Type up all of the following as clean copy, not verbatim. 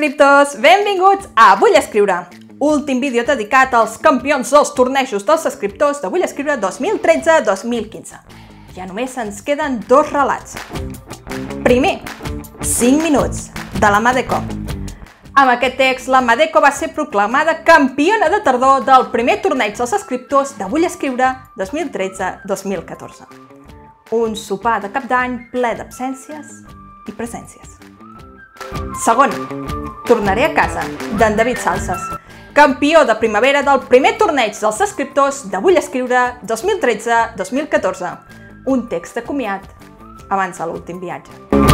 escriptors, benvinguts a Vull Escriure, últim vídeo dedicat als campions dels tornejos dels escriptors de Vull Escriure 2013-2015. Ja només ens queden dos relats. Primer, 5 minuts, de la Madeko. Amb aquest text, la Madeko va ser proclamada campiona de tardor del primer torneig dels escriptors de Vull Escriure 2013-2014. Un sopar de cap d'any ple d'absències i presències. Segon, Tornaré a casa, d'en David Salsas, campió de primavera del primer torneig dels escriptors de Vull Escriure 2013-2014. Un text de comiat abans de l'últim viatge.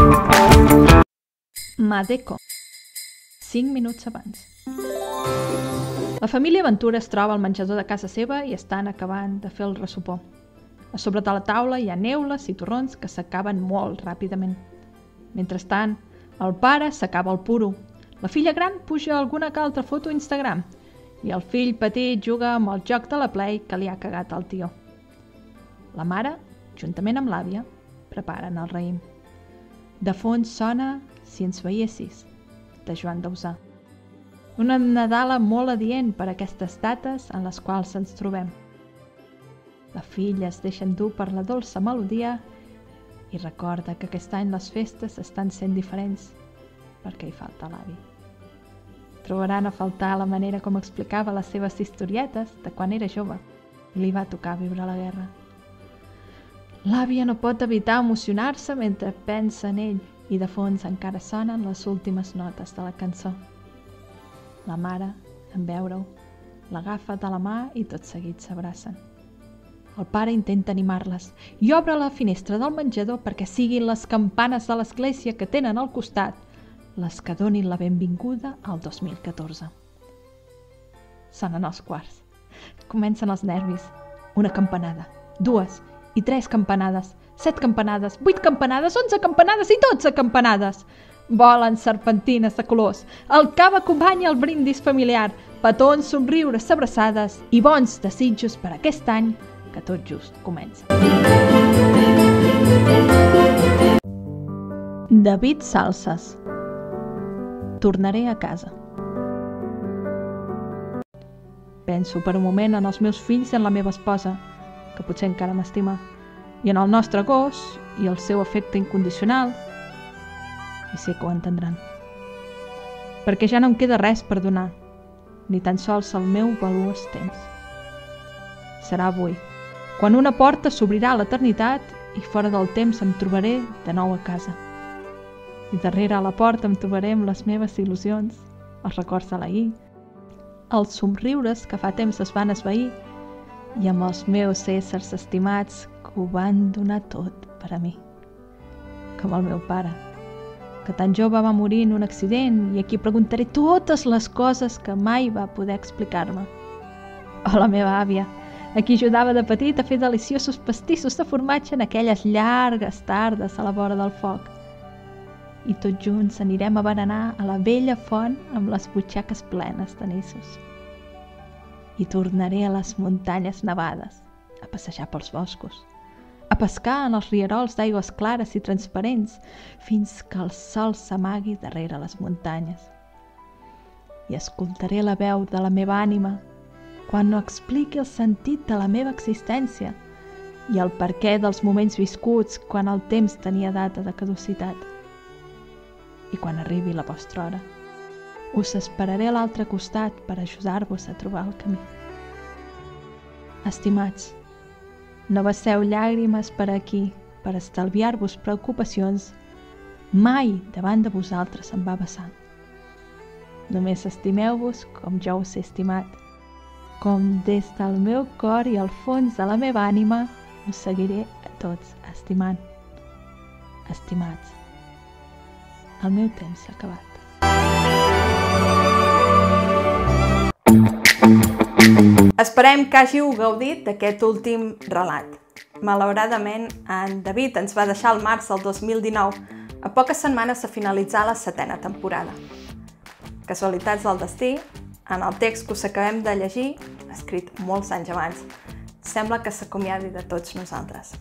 Madeko. 5 minuts abans. La família Ventura es troba al menjador de casa seva i estan acabant de fer el ressopó. A sobre de la taula hi ha neules i torrons que s'acaben molt ràpidament. Mentrestant, el pare s'acaba el puro, la filla gran puja alguna que altra foto a Instagram i el fill petit juga amb el joc de la Play que li ha cagat al tio. La mare, juntament amb l'àvia, preparen el raïm. De fons sona Si ens veiessis, de Joan Dausà. Una Nadala molt adient per a aquestes dates en les quals ens trobem. La filla es deixa endur per la dolça melodia i recorda que aquest any les festes estan sent diferents perquè hi falta l'avi. Trobaran a faltar la manera com explicava les seves historietes de quan era jove i li va tocar viure la guerra. L'àvia no pot evitar emocionar-se mentre pensa en ell i de fons encara sonen les últimes notes de la cançó. La mare, en veure-ho, l'agafa de la mà i tot seguit s'abracen. El pare intenta animar-les i obre la finestra del menjador perquè siguin les campanes de l'església que tenen al costat les que donin la benvinguda al 2014. Sonen els quarts. Comencen els nervis. Una campanada, 2 i 3 campanades, 7 campanades, 8 campanades, 11 campanades i 12 campanades. Volen serpentines de colors. El cava acompanya el brindis familiar, petons, somriures, abraçades i bons desitjos per aquest any que tot just comença. David Salsas. Tornaré a casa. Penso per un moment en els meus fills i en la meva esposa, que potser encara m'estima, i en el nostre gos i el seu afecte incondicional, i sé que ho entendran. Perquè ja no em queda res per donar, ni tan sols el meu valuós temps. Serà avui, quan una porta s'obrirà a l'eternitat i fora del temps em trobaré de nou a casa. I darrere a la porta em trobaré amb les meves il·lusions, els records de l'ahir, els somriures que fa temps es van esvair i amb els meus éssers estimats que ho van donar tot per a mi. Com el meu pare, que tan jove va morir en un accident i a qui preguntaré totes les coses que mai va poder explicar-me. O la meva àvia, a qui ajudava de petit a fer deliciosos pastissos de formatge en aquelles llargues tardes a la vora del foc. I tots junts anirem a berenar a la vella font amb les butxaques plenes d'anissos. I tornaré a les muntanyes nevades, a passejar pels boscos, a pescar en els rierols d'aigües clares i transparents fins que el sol s'amagui darrere les muntanyes. I escoltaré la veu de la meva ànima quan no expliqui el sentit de la meva existència i el perquè dels moments viscuts quan el temps tenia data de caducitat. I quan arribi la vostra hora, us esperaré a l'altre costat per ajudar-vos a trobar el camí. Estimats, no vesseu llàgrimes per aquí per estalviar-vos preocupacions. Mai davant de vosaltres em va vessar. Només estimeu-vos com jo us he estimat, com des del meu cor i al fons de la meva ànima us seguiré a tots estimant. Estimats, el meu temps s'ha acabat. Esperem que hàgiu gaudit d'aquest últim relat. Malauradament, en David ens va deixar al març del 2019, a poques setmanes de finalitzar la 7ª temporada. Casualitats del destí, en el text que us acabem de llegir, escrit molts anys abans, sembla que s'acomiadi de tots nosaltres.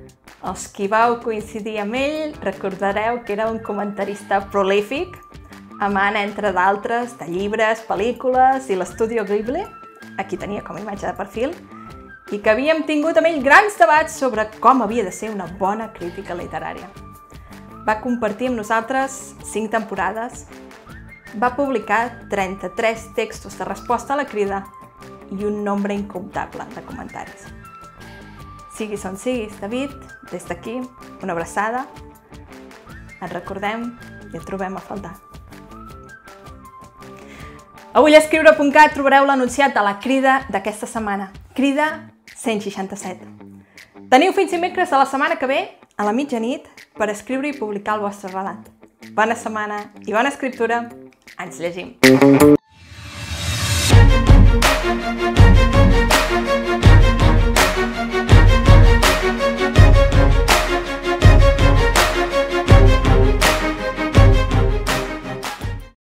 Els qui vau coincidir amb ell recordareu que era un comentarista prolífic, amant, entre d'altres, de llibres, pel·lícules i l'Estudio Ghibli, aquí tenia com a imatge de perfil, i que havíem tingut amb ell grans debats sobre com havia de ser una bona crítica literària. Va compartir amb nosaltres 5 temporades, va publicar 33 textos de resposta a la crida i un nombre incomptable de comentaris. Siguis on siguis, David, des d'aquí, una abraçada, et recordem i et trobem a faltar. A vullescriure.cat trobareu l'anunciat de la crida d'aquesta setmana, crida 167. Teniu fins dimecres de la setmana que ve, a la mitjanit, per escriure i publicar el vostre relat. Bona setmana i bona escriptura, ens llegim!